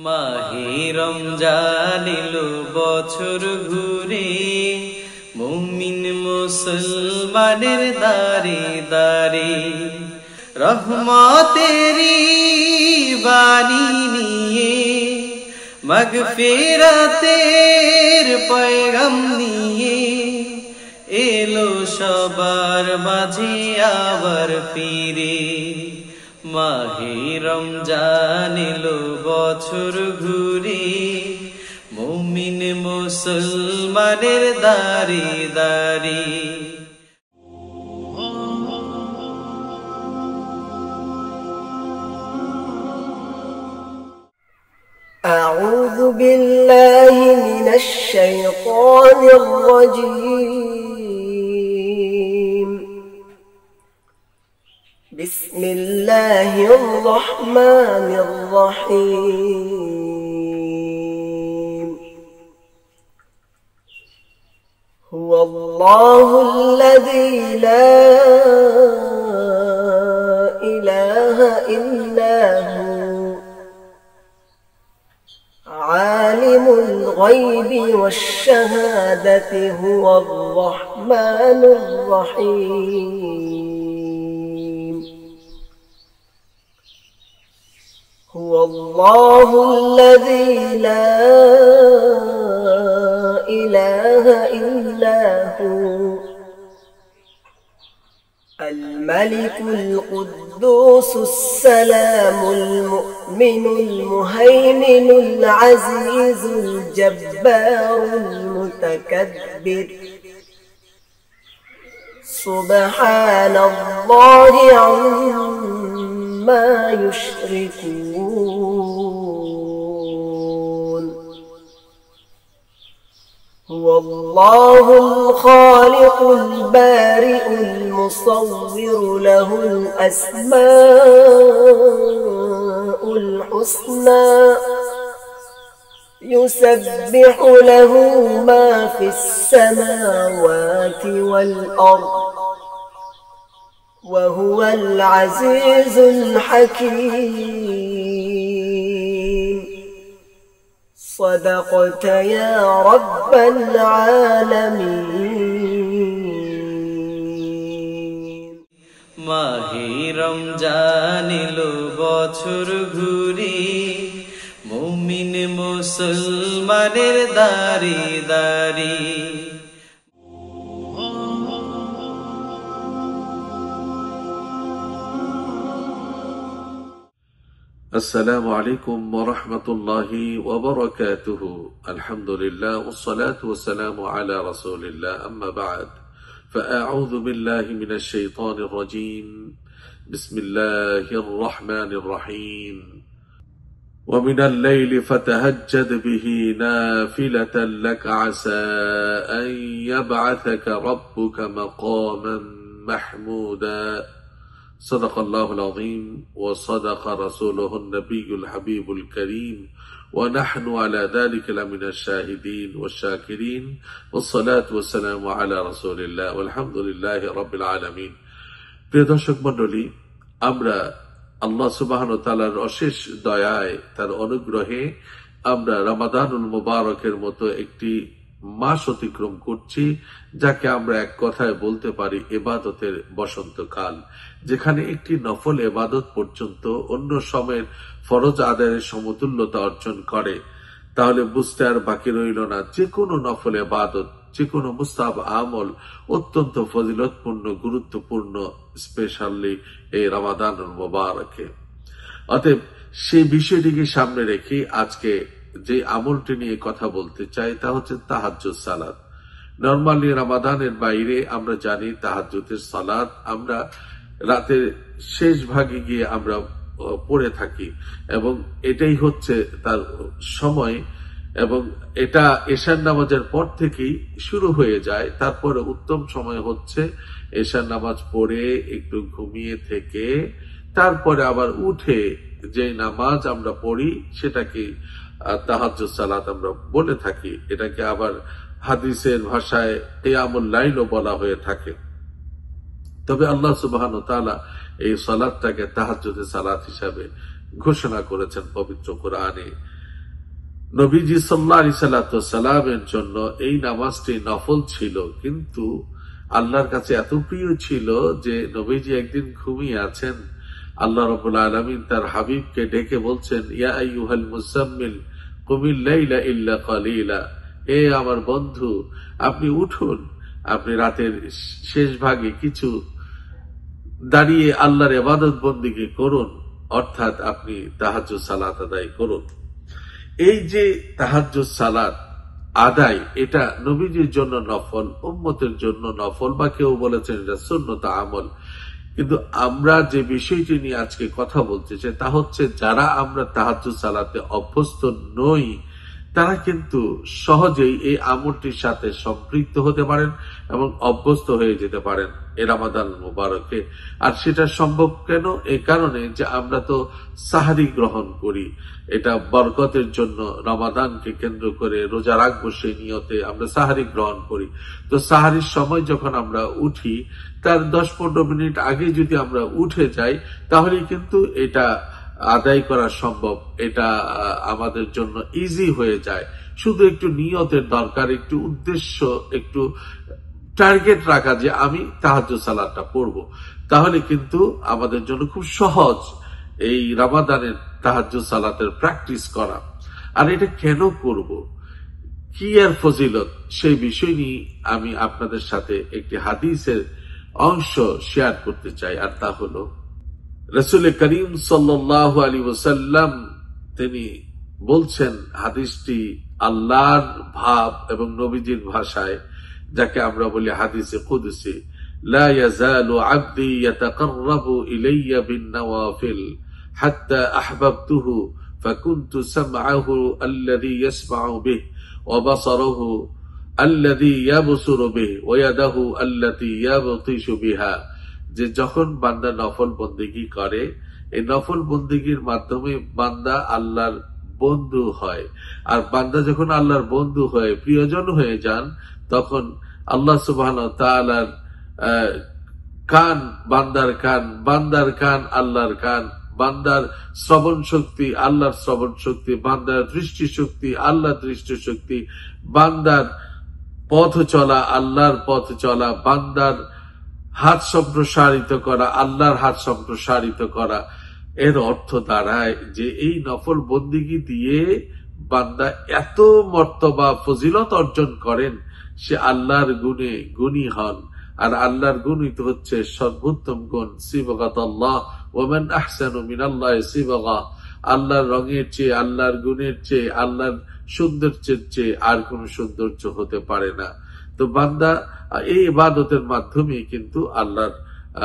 মাহে রমজান এলো বছর ঘুরে, মুমিন মুসলমানের দারে দারে রহমতেরি বাণী নিয়ে, মাগফিরাতের পয়গাম নিয়ে এলো সবার মাঝে আবার ফিরে। মাহে রমজান এলো বছর ঘুরে, মুমিন মুসলমানের দারে দারে। أعوذ بالله من الشيطان الرجيم. بسم الله الرحمن الرحيم. هو الله الذي لا إله إلا هو، عالم الغيب والشهادة، هو الرحمن الرحيم. هو الله الذي لا إله إلا هو، الملك القدوس السلام المؤمن المهيمن العزيز الجبار المتكبر، سبحان الله عما يشركون. هو الله الخالق البارئ المصور، له الأسماء الحسنى، يسبح له ما في السماوات والأرض، وهو العزيز الحكيم. صدقت يا رب العالمين. মাহে রমজান এলো বছর ঘুরে, মুমিন মুসলমানের দারে দারে। السلام عليكم ورحمة الله وبركاته. الحمد لله والصلاة والسلام على رسول الله، أما بعد، فأعوذ بالله من الشيطان الرجيم. بسم الله الرحمن الرحيم. ومن الليل فتهجد به نافلة لك عسى أن يبعثك ربك مقاما محمودا. صدق الله العظيم وصدق رسوله النبي الحبيب الكريم، ونحن على ذلك لمن الشاهدين والشاكرين، والصلاة والسلام على رسول الله والحمد لله رب العالمين. প্রিয় দর্শক মণ্ডলী, আমরা আল্লাহ সুবহানাহু ওয়া তাআলার অশেষ দয়ায়, তার অনুগ্রহে আমরা রমাদানুল মুবারকের মতো একটি মাস অতিক্রম করছি, যাকে আমরা এক কথায় বলতে পারি ইবাদতের বসন্তকাল, যেখানে একটি নফল ইবাদত পর্যন্ত অন্য সময়ের ফরজ আদায়ের সমতুল্যতা অর্জন করে। তাহলে বুঝতে আর বাকি রইল না, যে কোনো নফল ইবাদত, যে কোনো মুস্তাহাব আমল অত্যন্ত ফজিলতপূর্ণ, গুরুত্বপূর্ণ, স্পেশালি এই রমাদানুল মুবারকে। অতএব সেই বিষয়টিকে সামনে রেখে আজকে যে আমলটি নিয়ে কথা বলতে চাই তা হচ্ছে তাহাজ্জুদ সালাত। নরমালি রমাদানের বাইরে আমরা জানি তাহাজ্জুদের সালাত আমরা রাতের শেষ ভাগে গিয়ে আমরা পড়ে থাকি, এবং এটাই হচ্ছে তার সময়, এবং এটা এশার নামাজের পর থেকেই শুরু হয়ে যায়। তারপরে উত্তম সময় হচ্ছে এশার নামাজ পড়ে একটু ঘুমিয়ে থেকে তারপরে আবার উঠে যে নামাজ আমরা পড়ি সেটাকে তাহাজ্জুদ সালাত আমরা বলে থাকি। এটাকে আবার হাদিসের ভাষায় কিয়ামুল লাইলও বলা হয়ে থাকে। তবে আল্লাহ সুবহানাহু ওয়া তাআলা এই সালাতটাকে তাহাজ্জুদের সালাত হিসাবে ঘোষণা করেছেন পবিত্র কোরআনে। নবীজি সাল্লাল্লাহু আলাইহি সাল্লামের জন্য এই নামাজটি নফল ছিল, কিন্তু আল্লাহর কাছে এত প্রিয় ছিল যে নবীজি একদিন ঘুমিয়ে আছেন, আল্লাহ রাব্বুল আলামিন তার হাবিবকে ডেকে বলছেন, ইয়া আইয়ুহাল মুজাম্মিল কুমিল লাইলা ইল্লা কালিলা, হে আমার বন্ধু আপনি উঠুন, আপনি রাতের শেষ ভাগে কিছু দাঁড়িয়ে আল্লাহর ইবাদত বন্দেগী করুন, অর্থাৎ আপনি তাহাজ্জুদ সালাত আদায় করুন। এই যে তাহাজ্জুদ সালাত আদায়, এটা নবীজির জন্য নফল, উম্মতের জন্য নফল, বা কেউ বলেছেন এটা সুন্নত আমল। কিন্তু আমরা যে বিষয়টি নিয়ে আজকে কথা বলতে চাই তা হচ্ছে, যারা আমরা তাহাজ্জুদ সালাতে অভ্যস্ত নই তারা কিন্তু সহজেই এই আমলটির সাথে সম্পৃক্ত হতে পারেন এবং অভ্যস্ত হয়ে যেতে পারেন এই রমাদান মুবারকে। আর সেটা সম্ভব কেন? এই কারণে যে আমরা তো সাহারি গ্রহণ করি, এটা বরকতের জন্য রমাদানকে কেন্দ্র করে রোজা রাখবো সেই নিয়তে আমরা সাহারি গ্রহণ করি। তো সাহারির সময় যখন আমরা উঠি তার 10-15 মিনিট আগে যদি আমরা উঠে যাই তাহলে কিন্তু এটা আদায় করা সম্ভব, এটা আমাদের জন্য ইজি হয়ে যায়। শুধু একটু নিয়তের দরকার, একটু উদ্দেশ্য, একটু টার্গেট রাখা যে আমি তাহাজ্জুদ সালাতটা পড়ব, তাহলে কিন্তু আমাদের জন্য খুব সহজ এই রমাদানের তাহাজ্জুদ সালাতের প্র্যাকটিস করা। আর এটা কেন করব, কি এর ফজিলত, সেই বিষয় নিয়ে আমি আপনাদের সাথে একটি হাদিসের অংশ শেয়ার করতে চাই। আর তা হলো, রাসূল করিম সাল্লাল্লাহু আলাইহি ওয়াসাল্লাম তিনি বলছেন, হাদিসটি আল্লাহর ভাব এবং নবীজির ভাষায়, যাকে আমরা বলি হাদিসে কুদসি, লা ইয়াজালু আবদি ইয়াতাকাররাবু ইলাইয়া বিন নওয়াফিল হাত্তা আহবাবতুহু ফাকুনতু সামআহু আল্লাযী ইয়াসমাউ বিহি ওয়া বাসারুহু আল্লাযী ইয়াবসুরু বিহি ওয়া ইয়াদাহু আল্লাতী ইয়াবতিশু বিহা। যে যখন বান্দা নফল বন্দেগী করে, এই নফল বন্দেগীর মাধ্যমে বান্দা আল্লাহর বন্ধু হয়। আর বান্দা যখন আল্লাহর বন্ধু হয়ে প্রিয়জন হয়ে যান, তখন আল্লাহ সুবহানাহু ওয়া তাআলার কান বান্দার কান, বান্দার কান আল্লাহর কান, বান্দার শ্রবণ শক্তি আল্লাহর শ্রবণ শক্তি, বান্দার দৃষ্টি শক্তি আল্লাহর দৃষ্টি শক্তি, বান্দার পথ চলা আল্লাহর পথ চলা, বান্দার হাত সম্প্রসারিত করা আল্লাহর হাত সম্প্রসারিত করা। এর অর্থ দাঁড়ায় যে এই নফল বন্দেগী দিয়ে বান্দা এত মর্তবা ফজিলত অর্জন করেন, সে আল্লাহর গুণে গুণী হন। আর আল্লাহর গুণই তো হচ্ছে সর্বোত্তম গুণ, সিবগাতুল্লাহ ওয়া মান আহসানু মিনাল্লাহি সিবগা। আল্লাহর রঙের চেয়ে, আল্লাহর গুণের চেয়ে, আল্লাহর সৌন্দর্যের চেয়ে আর কোন সৌন্দর্য হতে পারে না। তো বান্দা এই ইবাদতের মাধ্যমে কিন্তু আল্লাহর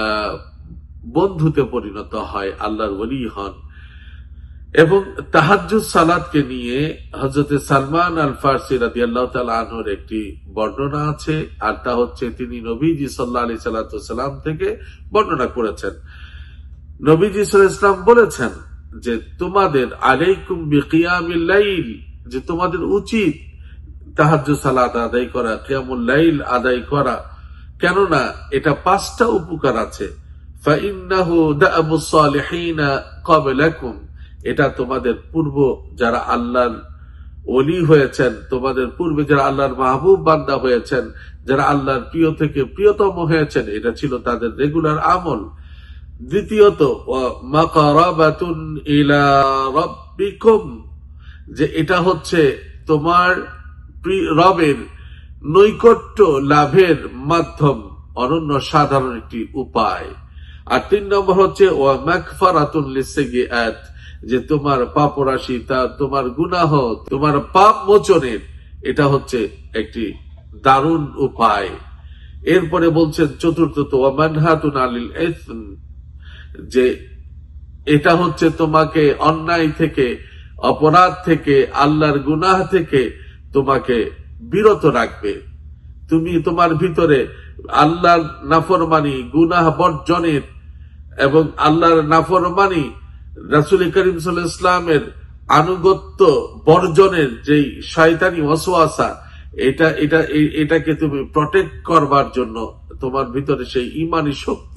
বন্ধুতে পরিণত হয়, আল্লাহর ওলি হন। এবং তাহাজ্জুদ সালাতকে নিয়ে হযরত সালমান আল ফারসি রাদিয়াল্লাহু তাআলা আনহুর একটি বর্ণনা আছে, আর তা হচ্ছে তিনি নবীজি সাল্লাল্লাহু আলাইহি সাল্লাম থেকে বর্ণনা করেছেন। নবীজি সাল্লাল্লাহু আলাইহি সাল্লাম বলেছেন যে তোমাদের আলাইকুম বিকিয়ামিল লাইল, যে তোমাদের উচিত তাহাজ্জুদ সালাত আদায় করা, কিয়ামুল লাইল আদায় করা। কেননা এটা 5টা উপকার আছে। ফাইন্নাহু দা'বুস সালিহিনা ক্বাবলাকুম, এটা তোমাদের পূর্ব যারা আল্লাহর ওলি হয়েছেন, তোমাদের পূর্বে যারা আল্লাহর মাহবুব বান্দা হয়েছেন, যারা আল্লাহর প্রিয় থেকে প্রিয়তম হয়েছেন, এটা ছিল তাদের রেগুলার আমল। দ্বিতীয়ত মাকারাবাতুন ইলা রাব্বিকুম, যে এটা হচ্ছে তোমার রবের নৈকট্য লাভের মাধ্যম, অনন্য সাধারণ একটি উপায়। আর 3 নম্বর হচ্ছে ওয়া মাগফিরাতুন লিসসাইয়্যাত, যে তোমার পাপরাশি, তা তোমার গুনাহ, তোমার পাপ মোচনের এটা হচ্ছে একটি দারুণ উপায়। এরপরে বলছেন চতুর্থত ওয়া মানহাতুন আনিল ইসম, যে এটা হচ্ছে তোমাকে অন্যায় থেকে, অপরাধ থেকে, আল্লাহর গুনাহ থেকে তোমাকে বিরত রাখবে। তুমি তোমার ভিতরে আল্লাহর নাফরমানি, গুনাহ বর্জনের এবং আল্লাহর নাফরমানি, রাসূল করিম সাল্লাল্লাহু আলাইহি ওয়াসাল্লামের আনুগত্য বর্জনের যেই শয়তানি ওয়াসওয়াসা, এটাকে তুমি প্রটেক্ট করবার জন্য তোমার ভিতরে সেই ঈমানি শক্তি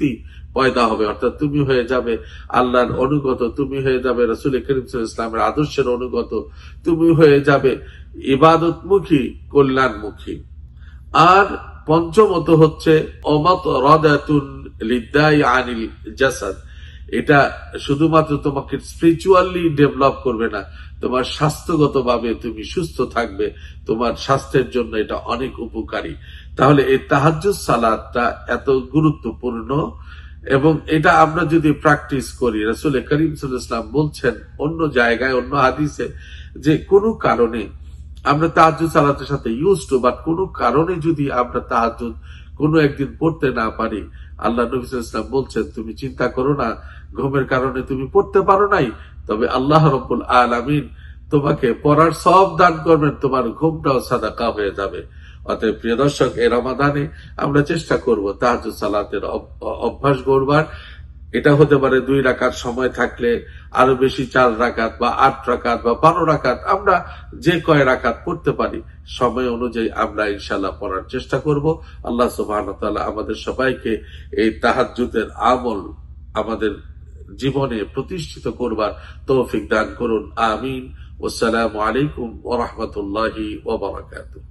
পয়দা হবে, অর্থাৎ তুমি হয়ে যাবে আল্লাহর অনুগত, তুমি হয়ে যাবে রাসূল করিম সাল্লাল্লাহু আলাইহি ওয়াসাল্লামের আদর্শের অনুগত, তুমি হয়ে যাবে ইবাদতমুখী, কল্যাণমুখী। আর পঞ্চমত হচ্ছে অমাতরাদাতুন লিদ্দাই আনিল জাসাদ, এটা শুধুমাত্র তোমাকে স্পিরিচুয়ালি ডেভেলপ করবে না, তোমার স্বাস্থ্যগতভাবে তুমি সুস্থ থাকবে, তোমার স্বাস্থ্যের জন্য এটা অনেক উপকারী। তাহলে এই তাহাজ্জুদ সালাতটা এত গুরুত্বপূর্ণ, এবং এটা আমরা যদি প্র্যাকটিস করি, রাসূল করিম সাল্লাল্লাহু আলাইহি ওয়াসাল্লাম বলছেন অন্য জায়গায়, অন্য হাদিসে, যে কোনো কারণে আমরা তাহাজ্জুদ সালাতের সাথে ইউজ টু, বাট কোনো কারণে যদি আমরা তাহাজ্জুদ কোনো একদিন পড়তে না পারি, আল্লাহ নবী সাল্লাল্লাহু আলাইহি ওয়াসাল্লাম বলছেন তুমি চিন্তা করো না, ঘুমের কারণে তুমি পড়তে পারো নাই, তবে আল্লাহ রাব্বুল আলামিন তোমাকে পড়ার সওয়াব দান করবেন, তোমার ঘুমটাও সাদাকা হয়ে যাবে। অতএব প্রিয় দর্শক, এই রমাদানে আমরা চেষ্টা করব তাহাজ্জুদ সালাতের অভ্যাস গড়বার। এটা হতে পারে 2 রাকাত, সময় থাকলে আরো বেশি 4 রাকাত বা 8 রাকাত বা 12 রাকাত, আমরা যে কয় রাকাত পড়তে পারি সময় অনুযায়ী আমরা ইনশাআল্লাহ পড়ার চেষ্টা করব। আল্লাহ সুবহানাহু ওয়া তাআলা আমাদের সবাইকে এই তাহাজ্জুদের আমল আমাদের জীবনে প্রতিষ্ঠিত করবার তৌফিক দান করুন, আমিন। আসসালামু আলাইকুম ওয়া রাহমাতুল্লাহি ওয়া বারাকাতুহু।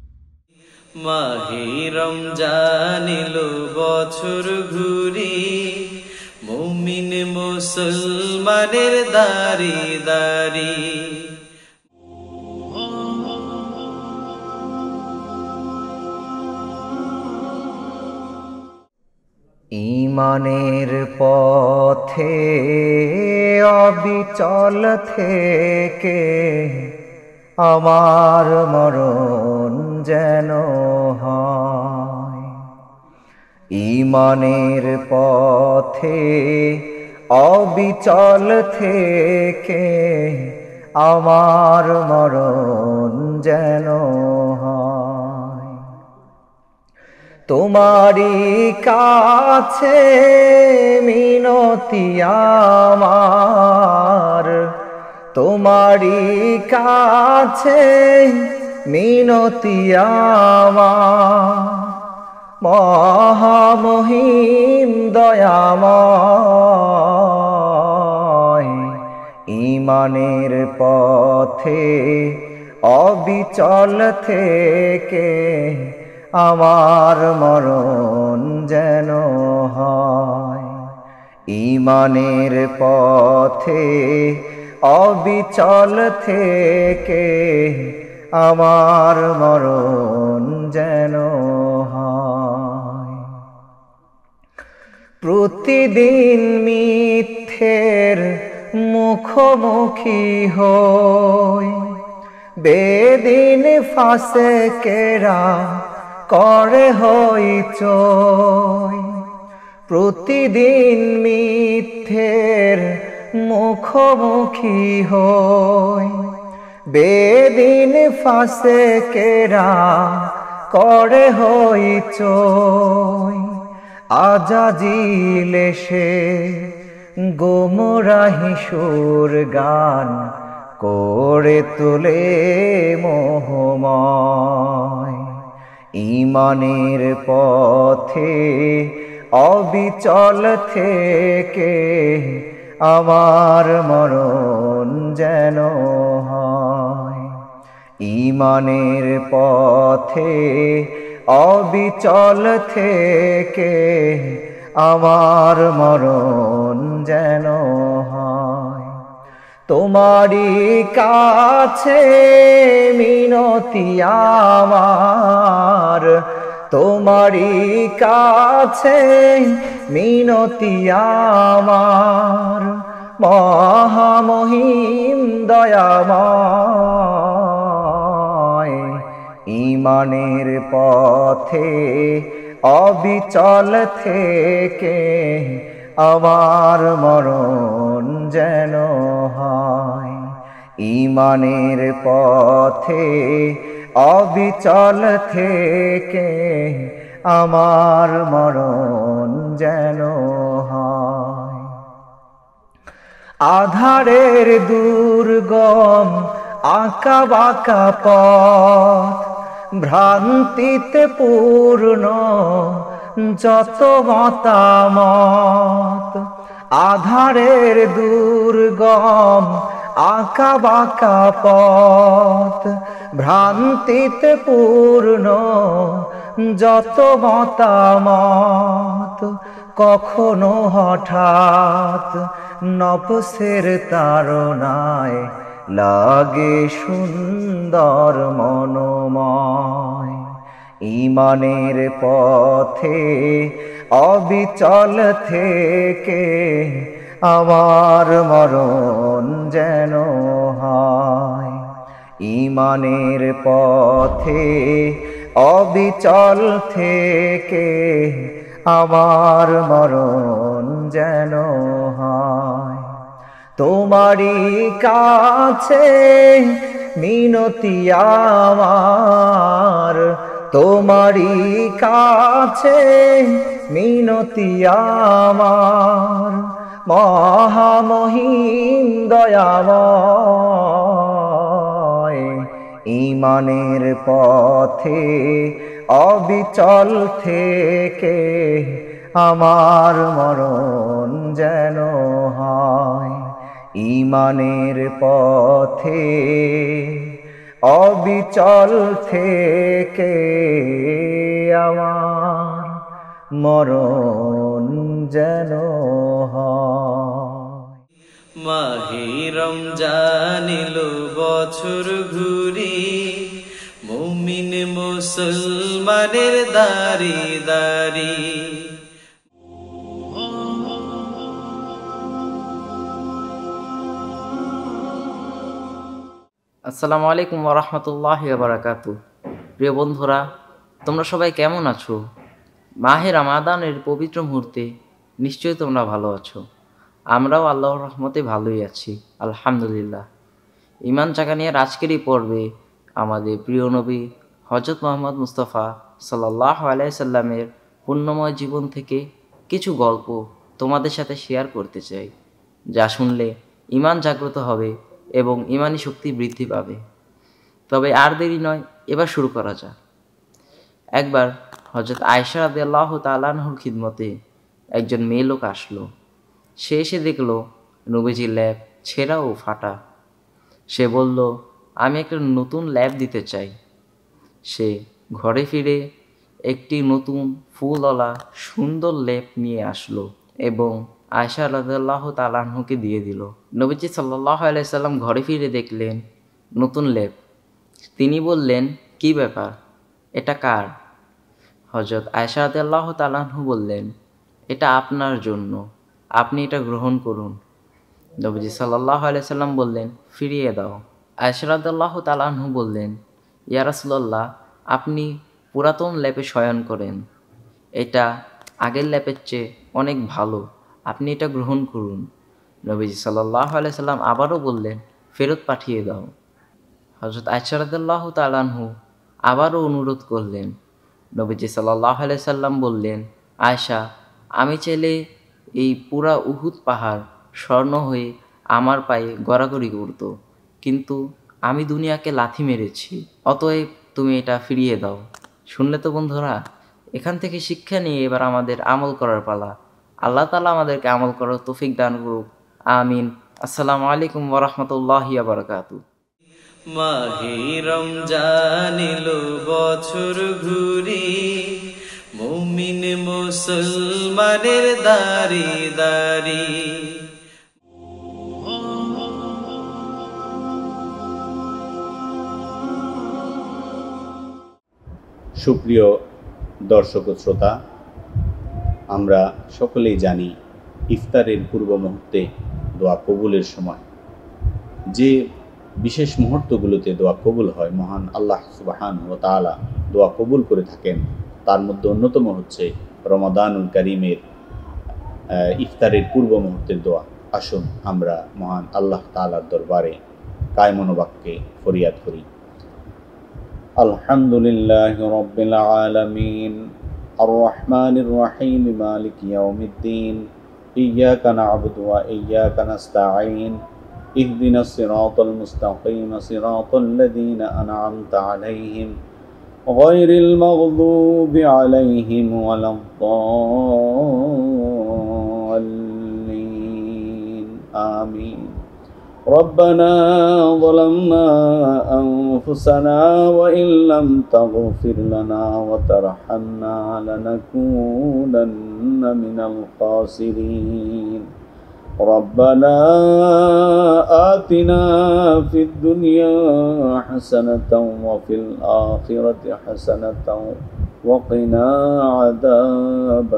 মাহে রমজান এলো বছর ঘুরি, মুমিন মুসলমানের দাঁড়ি দাঁড়ি। ঈমানের পথে অবিচল থেকে আমার মরণ যেন হয়। ঈমানের পথে অবিচল থেকে আমার মরণ যেন হয়। তোমারি কাছে মিনতি আমার, তোমারি কাছে মিনতি আমার, মহামহিম দয়াময়। ঈমানের পথে অবিচল থেকে আমার মরণ যেন হয়। ঈমানের পথে অবিচল থেকে আমার মরণ যেন হয়। প্রতিদিন মিথ্যের মুখোমুখি হই, বেদিন ফাসেকেরা করে হইচই। প্রতিদিন মিথ্যের মুখোমুখি হই, বেদিন ফাসেকেরা করে হইচই। আজাজিল এসে গোমরাহি সুর গান করে তোলে মোহময়। ঈমানের পথে অবিচল থেকে আমার মরণ যেন হয়। ঈমানের পথে অবিচল থেকে আমার মরণ যেন হয়। তোমারি কাছে মিনতি আমার, তোমারি কাছে মিনতি আমার, মহামহিম দয়াময়। ঈমানের পথে অবিচল থেকে আমার মরণ যেন হয়। ঈমানের পথে অবিচল থেকে আমার মরণ যেন হয়। আধারের দুর্গম আঁকা বাঁকা পথ, ভ্রান্তিতে পূর্ণ যত মতামত, আধারের দুর্গম আঁকা বাঁকা পথ, ভ্রান্তিতে পূর্ণ যত মতামত, কখনো হঠাৎ নফসের তাড়নায় লাগে সুন্দর মনোময়। ঈমানের পথে অবিচল থেকে আমার মরণ যেন হয়। ঈমানের পথে অবিচল থেকে আমার মরণ যেন হয়। তোমারই কাছে মিনতি আমার, তোমারই কাছে মিনতি আমার, মহামহিম দয়াময়। ঈমানের পথে অবিচল থেকে আমার মরণ যেন হয়। ঈমানের পথে অবিচল থেকে আমার মরণ যেন হয়। মাহে রমজান এলো বছর ঘুরি, মুমিন মুসলমানের দাঁড়ি দাঁড়ি। আসসালামু আলাইকুম ওয়া রাহমাতুল্লাহি ওয়া বারাকাতুহু। প্রিয় বন্ধুরা, তোমরা সবাই কেমন আছো? মাহে রমাদানের পবিত্র মুহূর্তে নিশ্চয়ই তোমরা ভালো আছো। আমরাও আল্লাহর রহমতে ভালোই আছি, আলহামদুলিল্লাহ। ঈমান জাগানিয়ার আজকের এই পর্বে আমাদের প্রিয় নবী হযরত মুহাম্মদ মুস্তাফা সাল্লাল্লাহু আলাইহি সাল্লামের পুণ্যময় জীবন থেকে কিছু গল্প তোমাদের সাথে শেয়ার করতে চাই, যা শুনলে ঈমান জাগ্রত হবে এবং ঈমানি শক্তি বৃদ্ধি পাবে। তবে আর দেরি নয়, এবার শুরু করা যাক। একবার হযরত আয়েশা রাদিয়াল্লাহু তাআলা আনহার খিদমতে একজন মেয়ে লোক আসলো। সে এসে দেখল নবীজির ল্যাব ছেঁড়া ও ফাটা। সে বলল, আমি একটা নতুন ল্যাব দিতে চাই। সে ঘরে ফিরে একটি নতুন ফুলওয়ালা সুন্দর লেপ নিয়ে আসলো এবং আয়েশা রাদিয়াল্লাহু তাআলা আনহাকে দিয়ে দিল। নবীজি সাল্লাল্লাহু আলাইহি সাল্লাম ঘরে ফিরে দেখলেন নতুন লেপ। তিনি বললেন, কি ব্যাপার, এটা কার? হযরত আয়েশা রাদিয়াল্লাহু তাআলা আনহা বললেন, এটা আপনার জন্য, আপনি এটা গ্রহণ করুন। নবীজি সাল্লাল্লাহু আলাইহি সাল্লাম বললেন, ফিরিয়ে দাও। আয়েশা রাদিয়াল্লাহু তাআলা আনহা বললেন, ইয়া রাসূলুল্লাহ, আপনি পুরাতন ল্যাপে শয়ন করেন, এটা আগের ল্যাপের চেয়ে অনেক ভালো, আপনি এটা গ্রহণ করুন। নবীজি সাল্লাল্লাহু আলাইহি সাল্লাম আবারও বললেন, ফেরত পাঠিয়ে দাও। হযরত আয়েশা রাদিয়াল্লাহু তাআলা আনহা আবারও অনুরোধ করলেন। নবীজি সাল্লাল্লাহু আলাইহি সাল্লাম বললেন, আয়েশা, আমি চাইলে এই পুরা উহুদ পাহাড় স্বর্ণ হয়ে আমার পায়ে গড়াগড়ি করত, কিন্তু আমি দুনিয়াকে লাথি মেরেছি, অতএব তুমি এটা ফিরিয়ে দাও। শুনলে তো বন্ধুরা, এখান থেকে শিক্ষা নিয়ে এবার আমাদের আমল করার পালা। আল্লাহ তাআলা আমাদেরকে আমল করার তৌফিক দান করুক, আমিন। আসসালামু আলাইকুম ওয়া রাহমাতুল্লাহি ওয়া বারাকাতুহু। মাহে রমজান এলো বছর ঘুরি, মুমিন মুসলমানের দাঁড়ি দাঁড়ি। সুপ্রিয় দর্শক ও শ্রোতা, আমরা সকলেই জানি ইফতারের পূর্ব মুহূর্তে দোয়া কবুলের সময় যে বিশেষ মুহূর্তগুলোতে দোয়া কবুল হয়, মহান আল্লাহ সুবহানাহু ওয়া তাআলা দোয়া কবুল করে থাকেন। তার মধ্যে অন্যতম হচ্ছে রমাদানুল কারীমের ইফতারের পূর্ব মুহূর্তের দোয়া। আসুন আমরা মহান আল্লাহ তাআলার দরবারে কায় মনোবাক্যে ফরিয়াদ করি। আলহামদুলিল্লাহি রাব্বিল আলামিন, আর রহমানির রহিম, মালিকি ইয়াউমিদ্দিন, ইয়্যাকা না'বুদু ওয়া ইয়্যাকা নাস্তাঈন, ইহদিনাস সিরাতাল মুস্তাকিম, সিরাতাল লাযীনা আন'আমতা আলাইহিম, غير المغضوب عليهم ولا الضالين آمين. ربنا ظلمنا أنفسنا وإن لم تغفر لنا وترحمنا لنكونن من الخاسرين. ربنا آتنا في الدنيا حسنة وفي الآخرة حسنة وقنا عذاب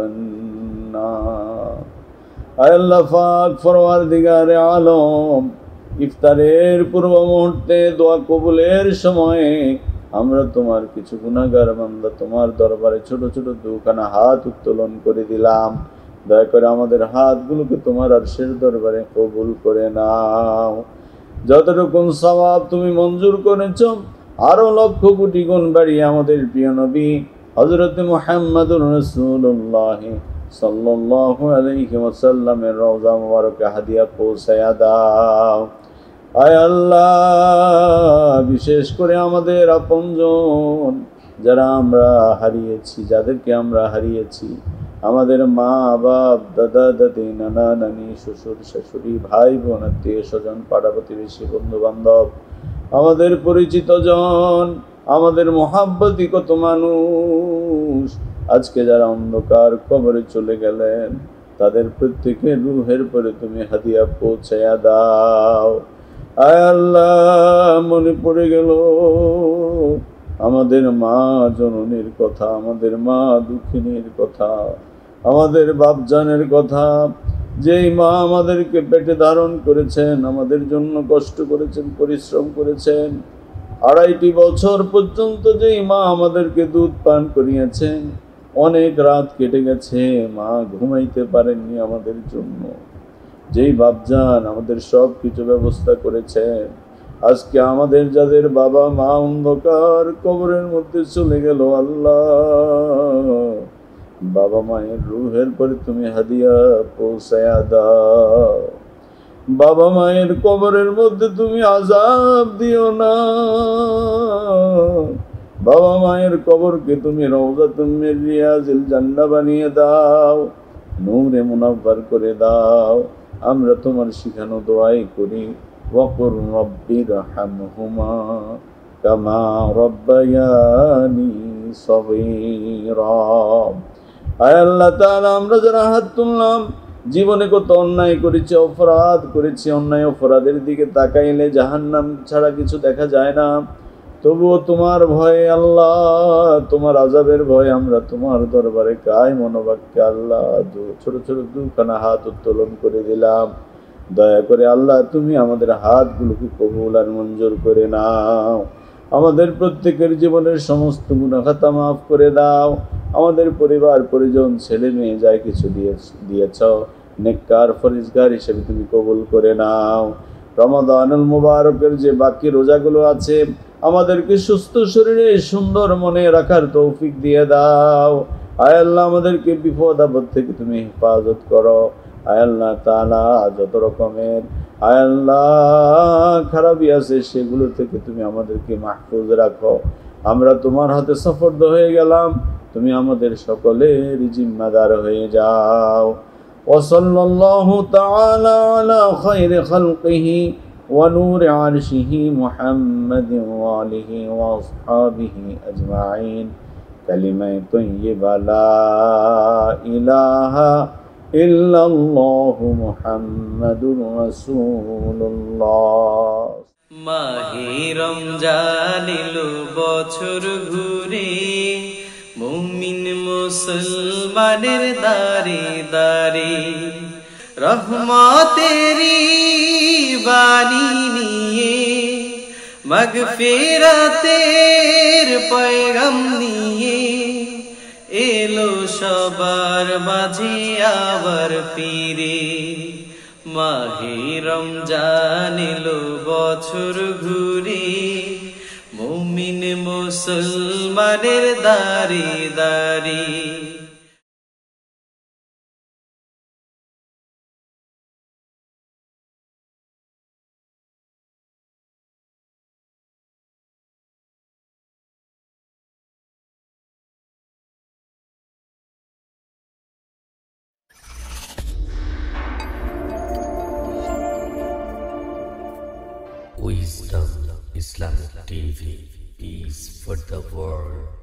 النار. আল্লাহ পাক পরওয়ারদিগারে আলম, ইফতারের পূর্ব মুহূর্তে দোয়া কবুলের সময়ে আমরা তোমার কিছু গুনাহগার বান্দা তোমার দরবারে ছোট ছোট দুখানা হাত উত্তোলন করে দিলাম। দয়া করে আমাদের হাতগুলোকে তোমার আরশের দরবারে কবুল করে নাও। যতটুকু সওয়াব তুমি মঞ্জুর করেছো আরো লক্ষ কোটি গুণ বাড়িয়ে আমাদের প্রিয় নবী হযরত মুহাম্মদুর রাসূলুল্লাহ সাল্লাল্লাহু আলাইহি ওয়াসাল্লামের রওজা মুবারকে হাদিয়া পৌঁছায়া দাও। আয় আল্লাহ, বিশেষ করে আমাদের আপনজন যারা আমরা হারিয়েছি, যাদেরকে আমরা হারিয়েছি, আমাদের মা বাপ, দাদা দাদি, নানা নানি, শ্বশুর শাশুড়ি, ভাই বোন, আত্মীয় স্বজন, পাড়া প্রতিবেশী, বন্ধু বান্ধব, আমাদের পরিচিত জন, আমাদের মহাব্বতি কত মানুষ আজকে যারা অন্ধকার কবরে চলে গেলেন, তাদের প্রত্যেকের রূহের পরে তুমি হাদিয়া পৌঁছায়া দাও। আয় আল্লাহ, মনে পড়ে গেল আমাদের মা জননীর কথা, আমাদের মা দুঃখিনীর কথা, আমাদের বাপজানের কথা, যেই মা আমাদেরকে পেটে ধারণ করেছেন, আমাদের জন্য কষ্ট করেছেন, পরিশ্রম করেছেন, 2.5 বছর পর্যন্ত যেই মা আমাদেরকে দুধ পান করিয়েছেন, অনেক রাত কেটে গেছে, মা ঘুমাইতে পারেননি আমাদের জন্য, যেই বাপজান আমাদের সব কিছু ব্যবস্থা করেছেন, আজকে আমাদের যাদের বাবা মা অন্ধকার কবরের মধ্যে চলে গেল, আল্লাহ বাবা মায়ের রূহের পরে তুমি হাদিয়া পৌঁছায়া দাও। বাবা মায়ের কবরের মধ্যে তুমি আযাব দিও না। বাবা মায়ের কবরকে তুমি রওজাতুম মিন রিয়াজিল জান্নাহ বানিয়ে দাও, নূরে মুনাব্বার করে দাও। আমরা তোমার শিখানো দোয়াই করি, ওয়াকুর রব্বিরহামহুমা কামা রব্বায়ানি সগীরা। আয় আল্লাহ তাআলা, আমরা যারা হাত তুললাম, জীবনে কত অন্যায় করেছি, অপরাধ করেছি, অন্যায় অপরাধের দিকে তাকাইলে জাহান্নাম ছাড়া কিছু দেখা যায় না, তবুও তোমার ভয়ে আল্লাহ, তোমার আযাবের ভয়ে আমরা তোমার দরবারে কায় মনোবাক্যে আল্লাহ ছোট ছোট দুখানা হাত উত্তোলন করে দিলাম। দয়া করে আল্লাহ তুমি আমাদের হাতগুলোকে কবুল আর মঞ্জুর করে নাও। আমাদের প্রত্যেকের জীবনের সমস্ত গুনাহ খাতা মাফ করে দাও। আমাদের পরিবার পরিজন, ছেলে মেয়ে যাই কিছু দিয়েছ, নেককার ফরিজগার হিসেবে তুমি কবুল করে নাও। রমাদানুল মুবারকের যে বাকি রোজাগুলো আছে, আমাদেরকে সুস্থ শরীরে সুন্দর মনে রাখার তৌফিক দিয়ে দাও। আয় আল্লাহ, আমাদেরকে বিপদ আপদ থেকে তুমি হেফাজত করো। আয় আল্লাহ তাআলা, যত রকমের আয় আল্লাহ খারাপই আছে সেগুলো থেকে তুমি আমাদেরকে মাহফুজ রাখো। আমরা তোমার হাতে সুপর্দ হয়ে গেলাম, তুমি আমাদের সকলের জিম্মাদার হয়ে যাও। ওয়াসাল্লাল্লাহু তাআলা আলা খায়রি খালকিহি ওয়া নূরি আরশিহি মুহাম্মাদিন ওয়া আলিহি ওয়া আসহাবিহি আজমাইন। কালিমায়ে তাইয়্যিবা লা ইলাহা ইল্লাল্লাহু মুহাম্মাদুর রাসূলুল্লাহ। মাহে রমজান এলো বছর ঘুরে, মুমিন মুসলমানের দারে দারে রহমতেরি বাণী নিয়ে, মাগফিরাতের পয়গাম নিয়ে এলো সবার মাঝে আবার ফিরে। মাহে রমজান এলো বছর ঘুরে, মুমিন মুসলমানের দারে দারে। Wisdom Islamic TV. Peace for the world.